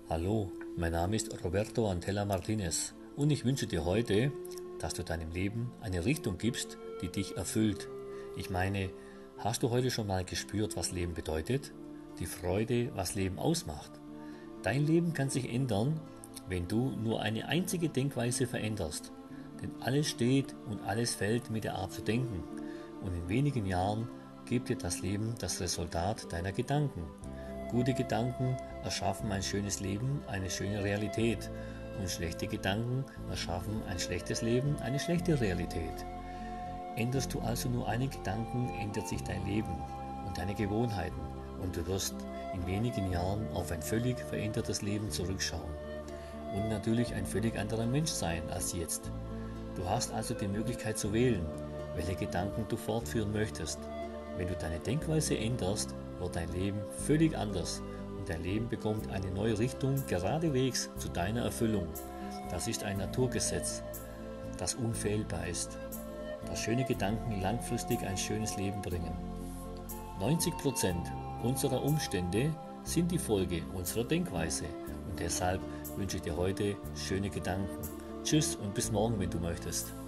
Hallo, mein Name ist Roberto Antella Martinez und ich wünsche dir heute, dass du deinem Leben eine Richtung gibst, die dich erfüllt. Ich meine, hast du heute schon mal gespürt, was Leben bedeutet? Die Freude, was Leben ausmacht. Dein Leben kann sich ändern, wenn du nur eine einzige Denkweise veränderst. Denn alles steht und alles fällt mit der Art zu denken. Und in wenigen Jahren gibt dir das Leben das Resultat deiner Gedanken. Gute Gedanken erschaffen ein schönes Leben, eine schöne Realität. Und schlechte Gedanken erschaffen ein schlechtes Leben, eine schlechte Realität. Änderst du also nur einen Gedanken, ändert sich dein Leben und deine Gewohnheiten. Und du wirst in wenigen Jahren auf ein völlig verändertes Leben zurückschauen. Und natürlich ein völlig anderer Mensch sein als jetzt. Du hast also die Möglichkeit zu wählen, welche Gedanken du fortführen möchtest. Wenn du deine Denkweise änderst, wird dein Leben völlig anders und dein Leben bekommt eine neue Richtung geradewegs zu deiner Erfüllung. Das ist ein Naturgesetz, das unfehlbar ist, dass schöne Gedanken langfristig ein schönes Leben bringen. 90% unserer Umstände sind die Folge unserer Denkweise und deshalb wünsche ich dir heute schöne Gedanken. Tschüss und bis morgen, wenn du möchtest.